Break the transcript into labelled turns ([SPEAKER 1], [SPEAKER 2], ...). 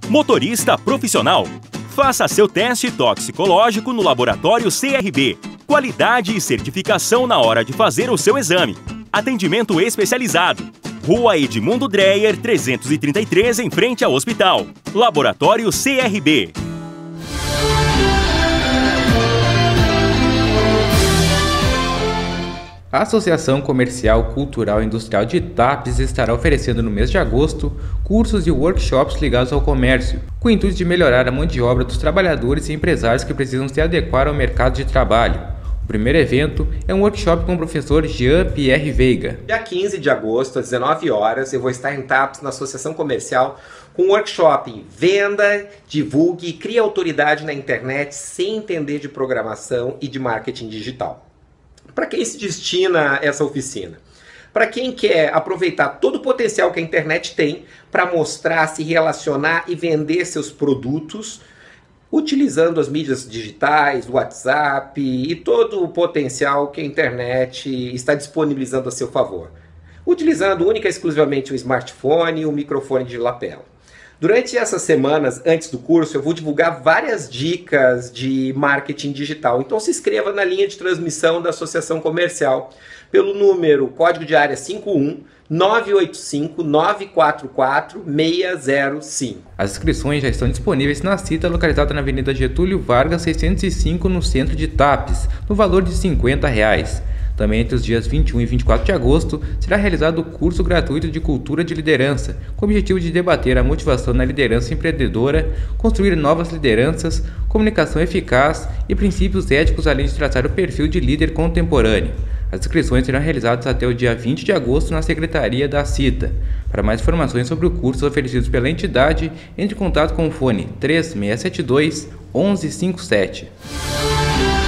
[SPEAKER 1] Motorista profissional. Faça seu teste toxicológico no laboratório CRB. Qualidade e certificação na hora de fazer o seu exame. Atendimento especializado. Rua Edmundo Dreyer, 333, em frente ao hospital. Laboratório CRB.
[SPEAKER 2] A Associação Comercial, Cultural e Industrial de Tapes estará oferecendo no mês de agosto cursos e workshops ligados ao comércio, com o intuito de melhorar a mão de obra dos trabalhadores e empresários que precisam se adequar ao mercado de trabalho. O primeiro evento é um workshop com o professor Jean-Pierre Veiga.
[SPEAKER 3] Dia 15 de agosto, às 19 horas, eu vou estar em Tapes, na Associação Comercial, com um workshop Venda, Divulgue e Crie Autoridade na Internet sem entender de programação e de marketing digital. Para quem se destina essa oficina? Para quem quer aproveitar todo o potencial que a internet tem para mostrar, se relacionar e vender seus produtos, utilizando as mídias digitais, o WhatsApp e todo o potencial que a internet está disponibilizando a seu favor. Utilizando única e exclusivamente o smartphone e o microfone de lapela. Durante essas semanas, antes do curso, eu vou divulgar várias dicas de marketing digital. Então se inscreva na linha de transmissão da Associação Comercial pelo número, código de área 51 985 944 605.
[SPEAKER 2] As inscrições já estão disponíveis na cita localizada na Avenida Getúlio Vargas 605, no centro de Tapes, no valor de R$ 50. Também entre os dias 21 e 24 de agosto será realizado o curso gratuito de Cultura de Liderança, com o objetivo de debater a motivação na liderança empreendedora, construir novas lideranças, comunicação eficaz e princípios éticos, além de traçar o perfil de líder contemporâneo. As inscrições serão realizadas até o dia 20 de agosto na Secretaria da CITA. Para mais informações sobre o curso oferecidos pela entidade, entre em contato com o fone 3672 1157.